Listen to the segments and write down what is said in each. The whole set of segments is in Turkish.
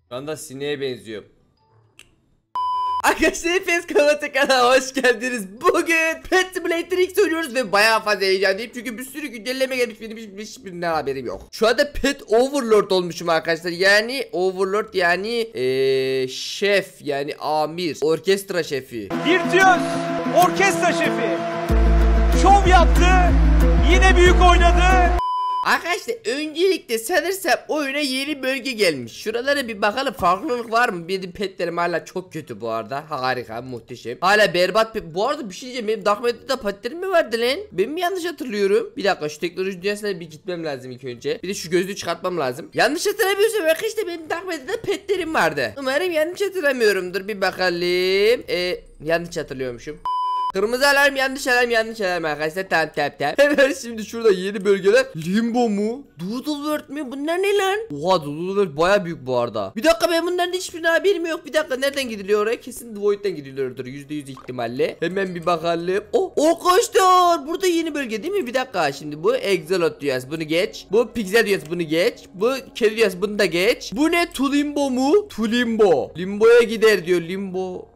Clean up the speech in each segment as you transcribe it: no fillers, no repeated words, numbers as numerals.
Şu anda sineğe benziyor. Arkadaşlar hepiniz kanala hoş geldiniz. Bugün Pet Simulator X oynuyoruz ve bayağı fazla heyecanlıyım çünkü bir sürü güncelleme gelmiş, benim hiçbirinden haberim yok. Şu anda Pet Overlord olmuşum arkadaşlar. Yani Overlord yani şef, yani amir, orkestra şefi. Virtüöz orkestra şefi şov yaptı, yine büyük oynadı. Arkadaşlar öncelikle sanırsam oyuna yeni bölge gelmiş. Şuralara bir bakalım, farklılık var mı? Benim petlerim hala çok kötü bu arada. Harika, muhteşem. Hala berbat bu arada bir şey diyeceğim, benim Dark Matter'da petlerim mi vardı lan? Ben mi yanlış hatırlıyorum? Bir dakika, şu teknoloji dünyasına bir gitmem lazım ilk önce. Bir de şu gözlüğü çıkartmam lazım. Yanlış hatırlamıyorsam arkadaşlar benim Dark Matter'da petlerim vardı. Umarım yanlış hatırlamıyorumdur, bir bakalım. Yanlış hatırlıyormuşum. Kırmızı alarm, yanlış alarm arkadaşlar. Tamam. Hemen şimdi şurada yeni bölgeler. Limbo mu? Doodleworld mi? Bunlar ne lan? Oha, Doodleworld baya büyük bu arada. Bir dakika, ben bunların hiçbirine haberim yok. Bir dakika, nereden gidiliyor oraya? Kesin The Void'den gidiliyordur %100 ihtimalle. Hemen bir bakalım. Arkadaşlar burada yeni bölge değil mi? Bir dakika, şimdi bu Exolot dünyası, bunu geç. Bu Pixel dünyası, bunu geç. Bu kedi dünyası, bunu da geç. Bu ne? Tulimbo mu? Tulimbo. Limbo'ya gider diyor. Limbo.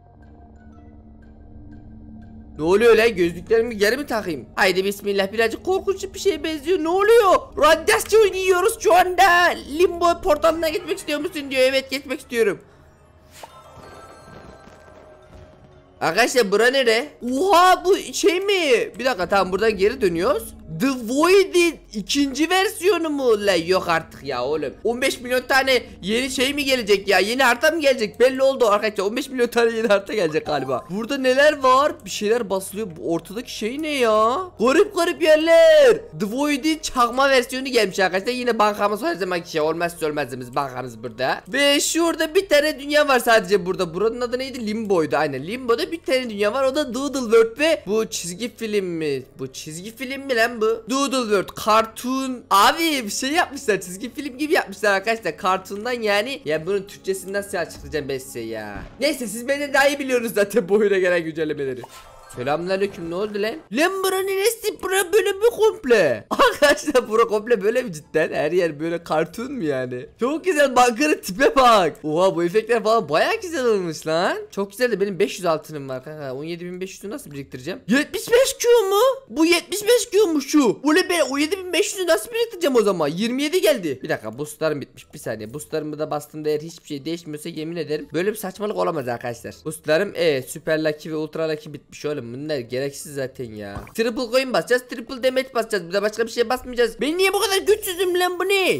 Ne oluyor lan? Gözlüklerimi geri mi takayım? Haydi bismillah, birazcık korkunç bir şeye benziyor. Ne oluyor? Radyasyon yiyoruz şu anda. Limbo portalına gitmek istiyor musun diyor. Evet, gitmek istiyorum. Arkadaşlar bura nere? Oha, bu şey mi? Bir dakika, tamam, buradan geri dönüyoruz. The Void'in ikinci versiyonu mu? La yok artık ya oğlum. 15 milyon tane yeni şey mi gelecek ya? Yeni harita mı gelecek? Belli oldu arkadaşlar. 15 milyon tane yeni harita gelecek galiba. Burada neler var? Bir şeyler basılıyor. Bu ortadaki şey ne ya? Garip yerler. The Void'in çakma versiyonu gelmiş arkadaşlar. Yine bankamız her zamanki şey. Olmazsa olmazımız bankamız burada. Ve şurada bir tane dünya var sadece burada. Buranın adı neydi? Limbo'ydu. Aynen, Limbo'da bir tane dünya var. O da Doodleworld ve bu çizgi film mi? Bu çizgi film mi lan bu? Doodleworld cartoon. Abi bir şey yapmışlar, çizgi film gibi yapmışlar arkadaşlar, cartoon'dan yani. Ya bunun Türkçesini nasıl açıklayacağım ben size ya? Neyse, siz benden daha iyi biliyorsunuz zaten bu oyuna gelen güncellemeleri. Selamünaleyküm, ne oldu lan? Lan buranın neresi? Bura böyle mi komple? Arkadaşlar bura komple böyle mi cidden? Her yer böyle kartun mu yani? Çok güzel, bankanın tipe bak. Oha, bu efektler falan baya güzel olmuş lan. Çok güzel de benim 500 altınım var kanka. 17.500'ü nasıl biriktireceğim? 75 Q mu? Bu 75 Q mu şu? Ule be, 17.500'ü nasıl biriktireceğim o zaman? 27 geldi. Bir dakika, boostlarım bitmiş, bir saniye. Boostlarımı da bastığımda eğer hiçbir şey değişmiyorsa yemin ederim böyle bir saçmalık olamaz arkadaşlar. Boostlarım Super Lucky ve Ultra Lucky bitmiş oğlum. Bunlar gereksiz zaten ya. Triple coin basacağız, triple damage basacağız. Bir de başka bir şey basmayacağız. Ben niye bu kadar güçsüzüm lan, bu ne?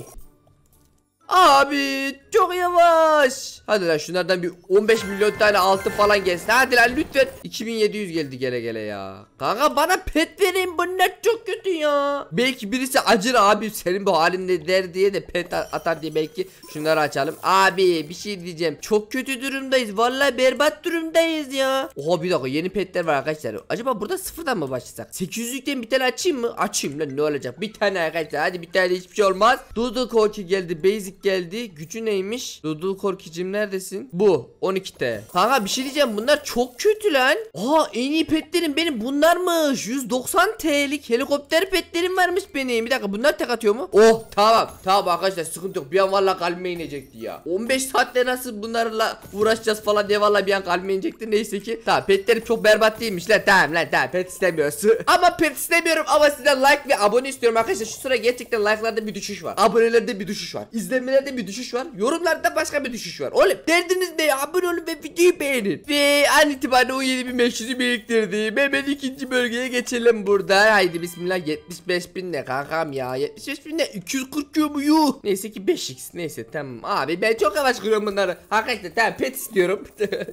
Abi çok yavaş. Hadi lan şunlardan bir 15 milyon tane altın falan gelsin. Hadi lan lütfen. 2700 geldi gele ya. Kanka bana pet verin, bunlar çok kötü ya. Belki birisi acır abi, senin bu halinde der diye de pet atar diye belki şunları açalım. Abi bir şey diyeceğim, çok kötü durumdayız. Vallahi berbat durumdayız ya. Oha, bir dakika, yeni petler var arkadaşlar. Acaba burada sıfırdan mı başlasak? 800'lükten bir tane açayım mı? Açayım lan, ne olacak? Bir tane arkadaşlar, hadi bir tane, hiçbir şey olmaz. Doodle Corki geldi, basic geldi. Gücü neymiş? Doodle Corki'cim neredesin? Bu 12'te. Kanka bir şey diyeceğim, bunlar çok kötü lan. Aa, en iyi petlerim benim bunlarmış. 190 TL'lik helikopter petlerim varmış benim. Bir dakika, bunlar tek atıyor mu? Oh tamam arkadaşlar, sıkıntı yok. Bir an valla kalbime inecekti ya. 15 saatte nasıl bunlarla uğraşacağız falan diye valla bir an kalbime inecekti. Neyse ki tamam, petlerim çok berbat değilmiş lan. Tamam pet istemiyorsun. Ama pet istemiyorum, ama sizden like ve abone istiyorum arkadaşlar. Şu sıra gerçekten like'larda bir düşüş var. Abonelerde bir düşüş var. İzlenmelerde bir düşüş var. Yorumlarda başka bir düşüş var. Oğlum derdiniz ne? Abone olun ve videoyu beğenin. Ve an itibariyle o 7.500'ü biriktirdim. Hemen ikinci bölgeye geçelim burada. Haydi bismillah. 75.000 ne kankam ya? 75.000 ne? 240 mu yuh? Neyse ki 5x. Neyse tamam. Abi ben çok yavaş kırıyorum bunları. Arkadaşlar tamam, pet istiyorum.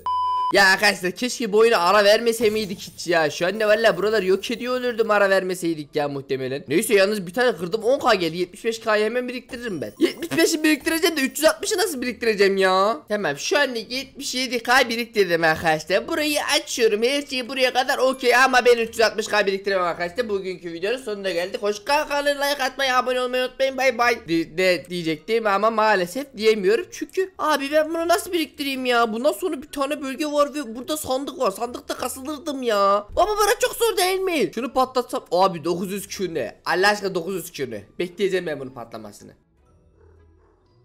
Ya arkadaşlar keşke bu oyuna ara vermese miydik hiç ya. Şu anda valla buralar yok ediyor olurdum ara vermeseydik ya muhtemelen. Neyse, yalnız bir tane kırdım, 10k geldi. 75k'yı hemen biriktiririm ben. 75'i biriktireceğim de 360'ı nasıl biriktireceğim ya? Tamam, şu anda 77k biriktirdim arkadaşlar. Burayı açıyorum, her şey buraya kadar okey, ama ben 360k biriktiremem arkadaşlar. Bugünkü videonun sonuna geldik. Hoş kalın, like atmayı, abone olmayı unutmayın. Bay bay diyecektim ama maalesef diyemiyorum. Çünkü abi ben bunu nasıl biriktireyim ya? Bundan sonra bir tane bölge var ve burada sandık var. Sandıkta kasılırdım ya. Ama bana çok zor değil mi? Şunu patlatsam. Abi 900 Q ne? Allah aşkına 900 Q ne? Bekleyeceğim ben bunun patlamasını.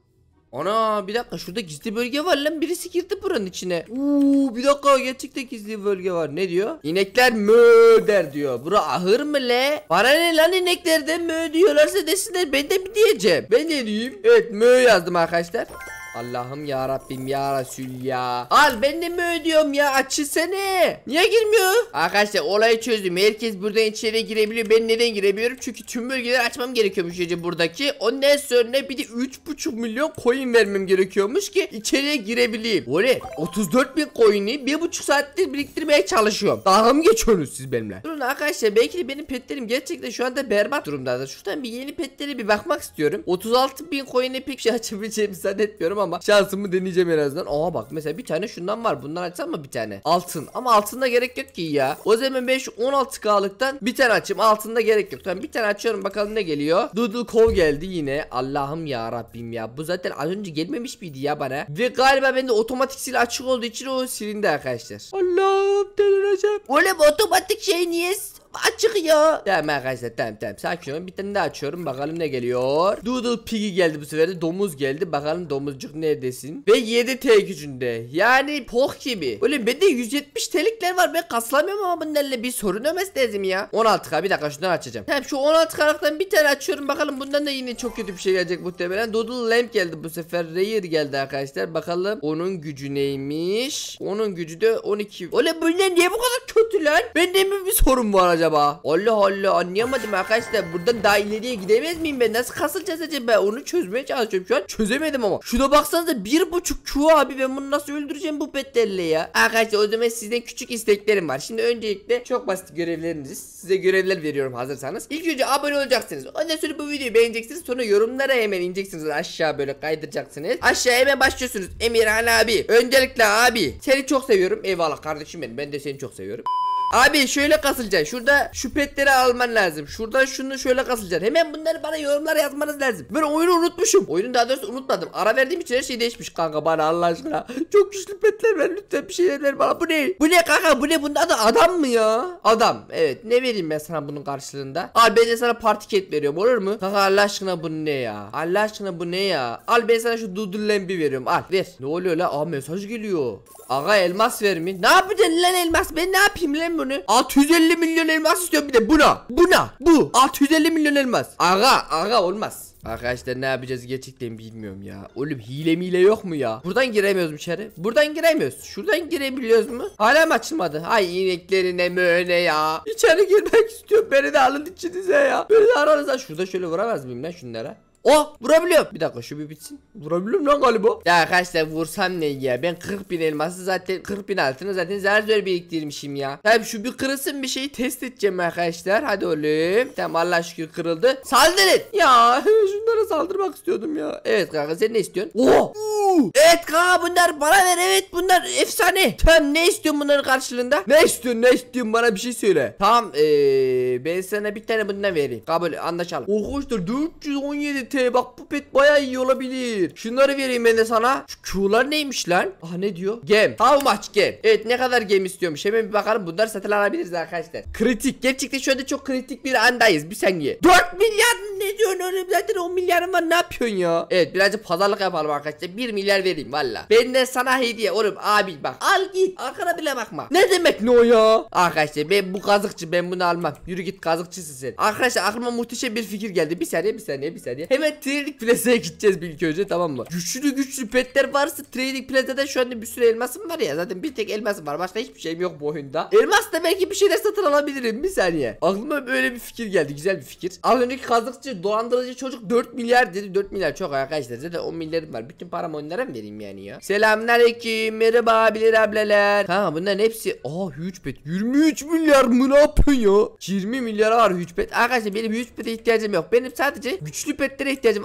Ana bir dakika, şurada gizli bölge var lan, birisi girdi buranın içine. Bir dakika, gerçekten gizli bölge var. Ne diyor? İnekler mö der diyor. Bura ahır mı le? Bana ne lan, ineklerden mö diyorlarsa desinler, ben de mi diyeceğim? Ben ne diyeyim? Evet, mö yazdım arkadaşlar. Allah'ım ya Rabbim ya Resul ya. Al, ben de mi ödüyorum ya, açılsana. Niye girmiyor? Arkadaşlar olayı çözdüm. Herkes buradan içeriye girebiliyor. Ben neden giremiyorum? Çünkü tüm bölgeleri açmam gerekiyormuş gece buradaki. Ondan sonra bir de 3,5 milyon coin vermem gerekiyormuş ki içeriye girebileyim. Öyle 34.000 coin'i 1,5 saattir biriktirmeye çalışıyorum. Dalga mı geçiyorsunuz siz benimle? Durun arkadaşlar, belki de benim petlerim gerçekten şu anda berbat durumdadır. Şuradan bir yeni petlere bir bakmak istiyorum. 36.000 coin'e pek şey açabileceğimi zannetmiyorum ama şansımı deneyeceğim en azından. Aa bak, mesela bir tane şundan var. Bundan açsam mı bir tane? Altın. Ama altında gerek yok ki ya. O zaman ben şu 16K'lıktan bir tane açayım. Altında gerek yok. Tamam, bir tane açıyorum, bakalım ne geliyor. Doodle Cove geldi yine. Allah'ım ya Rabbim ya. Bu zaten az önce gelmemiş miydi ya bana? Ve galiba bende otomatik sil açık olduğu için o silindi arkadaşlar. Allah'ım, delireceğim. Öyle bir otomatik şey niye açık ya? Tamam arkadaşlar, tamam sakin olun, bir tane daha açıyorum, bakalım ne geliyor. Doodle Piggy geldi bu sefer de, domuz geldi, bakalım domuzcuk neredesin? Ve 7T gücünde, yani poh gibi. Öyle bende 170 TL'likler var, ben kaslamıyorum ama bunlarla bir sorun olmaz lazım ya. 16K, bir dakika şundan açacağım. Tamam, şu 16K'lıktan bir tane açıyorum, bakalım bundan da yine çok kötü bir şey gelecek muhtemelen. Doodle Lamp geldi bu sefer, Rare geldi arkadaşlar, bakalım onun gücü neymiş? Onun gücü de 12. Öyle bunlar niye bu kadar kötü lan? Bende mi bir sorun var acaba? Allah Allah, anlayamadım arkadaşlar. Buradan daha ileriye gidemez miyim ben? Nasıl kasılacağız acaba? Onu çözmeye çalışıyorum şu an. Çözemedim ama. Şuna baksanıza, 1,5 Q abi, ben bunu nasıl öldüreceğim bu petlerle ya? Arkadaşlar o zaman sizden küçük isteklerim var. Şimdi öncelikle çok basit görevleriniz. Size görevler veriyorum hazırsanız. İlk önce abone olacaksınız. Ondan sonra bu videoyu beğeneceksiniz. Sonra yorumlara hemen ineceksiniz. Aşağı böyle kaydıracaksınız. Aşağı hemen başlıyorsunuz. Emirhan abi. Öncelikle abi, seni çok seviyorum. Eyvallah kardeşim benim. Ben de seni çok seviyorum. Abi şöyle kasılacaksın. Şurada şu petleri alman lazım. Şuradan şunu şöyle kasılacaksın. Hemen bunları bana yorumlara yazmanız lazım. Ben oyunu unutmuşum. Oyunu daha doğrusu unutmadım. Ara verdiğim için her şey değişmiş kanka, bana Allah aşkına. Çok güçlü petler ver lütfen, bir şeyler ver bana. Bu ne? Bu ne kanka? Bu ne? Bunun adı adam mı ya? Adam. Evet. Ne vereyim ben sana bunun karşılığında? Al, ben de sana party cat veriyorum, olur mu? Kanka Allah aşkına bu ne ya? Allah aşkına bu ne ya? Al, ben sana şu Doodle Lamp'i veriyorum. Al ver. Ne oluyor la? Aa, mesaj geliyor. Aga elmas vermiş. Ne yapacaksın lan elmas? Ben ne yapayım lan bunu? 650 milyon elmas istiyorum bir de buna. Bu 650 milyon elmas. Aga olmaz. Arkadaşlar ne yapacağız gerçekten bilmiyorum ya. Oğlum hile mile yok mu ya? Buradan giremiyoruz içeri. Buradan giremiyoruz. Şuradan girebiliyoruz mu? Hala mı açılmadı? Ay ineklerine möne ya. İçeri girmek istiyorum. Beni de alın içinize ya. Beni de aranıza. Şurada şöyle vuramaz mıyım lan şunlara? Oh, vurabiliyorum. Bir dakika şu bir bitsin. Vurabiliyorum lan galiba. Ya arkadaşlar vursam ne ya? Ben 40.000 elması zaten, 40.000 altını zaten zar zor biriktirmişim ya. Tabi şu bir kırılsın, bir şeyi test edeceğim arkadaşlar. Hadi oğlum. Tamam, Allah şükür kırıldı. Saldırın. Ya şunlara saldırmak istiyordum ya. Evet kanka, sen ne istiyorsun? Oh. Evet kanka, bunlar bana ver. Evet bunlar efsane. Tamam, ne istiyorsun bunların karşılığında? Ne istiyorsun bana bir şey söyle. Tamam ben sana bir tane bundan vereyim. Kabul, anlaşalım. Arkadaşlar 417 T, bak bu pet bayağı iyi olabilir. Şunları vereyim ben de sana. Şu Q'lar neymiş lan? Ah, ne diyor? Gem. How much gem? Evet, ne kadar gem istiyormuş. Hemen bir bakalım, bunları satın alabiliriz arkadaşlar. Kritik. Gerçekten şu anda çok kritik bir andayız. Bir saniye. 4 milyar ne diyorsun oğlum? Zaten 10 milyarım var, ne yapıyorsun ya? Evet, birazcık pazarlık yapalım arkadaşlar. 1 milyar vereyim valla. Benden sana hediye oğlum abi, bak. Al git. Arkana bile bakma. Ne demek ne o ya? Arkadaşlar ben bu kazıkçı, ben bunu almam. Yürü git, kazıkçısın sen. Arkadaşlar aklıma muhteşem bir fikir geldi. Bir saniye. Hemen Trading Plaza'ya gideceğiz bir ilk önce, tamam mı? Güçlü petler varsa Trading Plaza'da şu anda bir sürü elmasım var ya. Zaten bir tek elmasım var. Başka hiçbir şeyim yok bu oyunda. Elmas da belki bir şeyler satın alabilirim. Bir saniye. Aklıma böyle bir fikir geldi. Güzel bir fikir. Az önceki kazıkçı, dolandırıcı çocuk 4 milyar dedi. 4 milyar çok arkadaşlar. Zaten 10 milyarım var. Bütün paramı onlara mı vereyim yani ya? Selamünaleyküm. Merhaba abiler ablalar. Ha, bunların hepsi. Huge pet. 23 milyar mı, ne yapıyorsun ya? 20 milyar var huge pet. Arkadaşlar benim huge pet'e ihtiyacım yok. Benim sadece güçlü petlere ihtiyacım.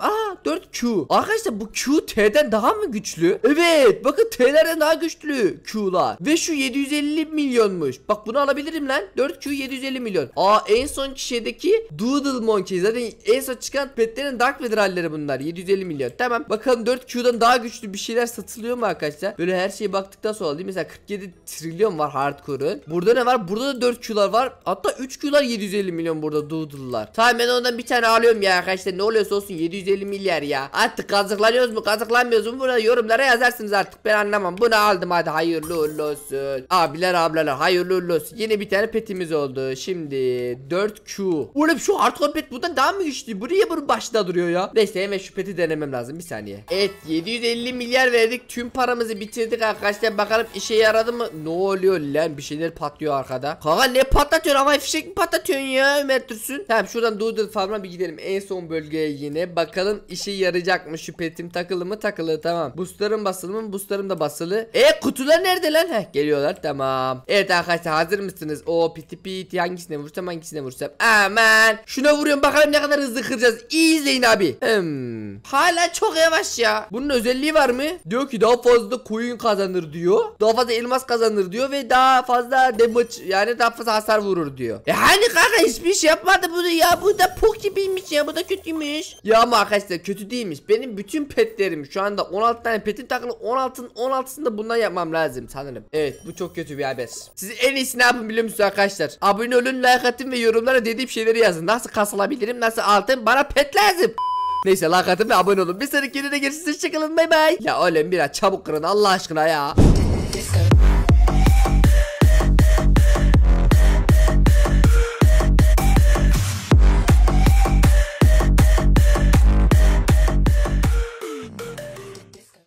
4Q. Arkadaşlar bu Q T'den daha mı güçlü? Evet, bakın T'lerden daha güçlü Q'lar. Ve şu 750 milyonmuş. Bak bunu alabilirim lan. 4Q 750 milyon. En son şeydeki Doodle Monkey. Zaten en son çıkan petlerin Dark Vader halleri bunlar. 750 milyon. Tamam. Bakalım 4Q'dan daha güçlü güçlü bir şeyler satılıyor mu arkadaşlar? Böyle her şeye baktıktan sonra değil mi? Mesela 47 trilyon var hardcore'un. Burada ne var? Burada da 4 Q'lar var. Hatta 3 Q'lar 750 milyon burada Doodle'lar. Tamam ben ondan bir tane alıyorum ya arkadaşlar. Ne oluyorsa olsun 750 milyar ya. Artık kazıklanıyoruz mu kazıklanmıyoruz mu? Burada yorumlara yazarsınız artık. Ben anlamam. Bunu aldım hadi hayırlı uğurlu olsun. Abiler ablalar hayırlı uğurlu olsun. Yine bir tane petimiz oldu. Şimdi 4Q. Oğlum şu hardcore pet bundan daha mı güçlü? Bu niye bunun başında duruyor ya? Neyse hemen şu peti denemem lazım. Bir saniye. Evet 750 milyar verdik. Tüm paramızı bitirdik arkadaşlar. Bakalım işe yaradı mı? Ne oluyor lan? Bir şeyler patlıyor arkada. Kanka ne patlatıyorsun? Havai fişek mi patlatıyorsun ya Ömer Dursun? Tamam şuradan Doodle Farm'a bir gidelim. En son bölgeye yine. Bakalım işe yarayacak mı? Şu petim takılı mı? Takılı tamam. Boostlarım basılı mı? Boostlarım da basılı. Kutular nerede lan? Heh geliyorlar tamam. Evet arkadaşlar hazır mısınız? O piti hangisine vursam? Aman. Şuna vuruyorum bakalım ne kadar hızlı kıracağız. İyi izleyin abi. Hala çok yavaş ya. Bunun özelliği var mı? Diyor ki daha fazla coin kazanır diyor. Daha fazla elmas kazanır diyor ve daha fazla damage yani daha fazla hasar vurur diyor. Hani kanka hiçbir şey yapmadı bunu ya. Bu da pok gibiymiş ya. Bu da kötüymüş. Ya ama arkadaşlar kötü değilmiş. Benim bütün petlerim şu anda 16 tane petin takılı 16'sını da bundan yapmam lazım sanırım. Evet bu çok kötü bir haber. Siz en iyisi ne yapın biliyor musunuz arkadaşlar? Abone olun, like atın ve yorumlara dediğim şeyleri yazın. Nasıl kasılabilirim? Nasıl altın? Bana pet lazım. Neyse like atın ve abone olun. Bir sonraki videoda görüşürüz. Hoşçakalın. Bay bay. Ya oğlum biraz çabuk kırın Allah aşkına ya.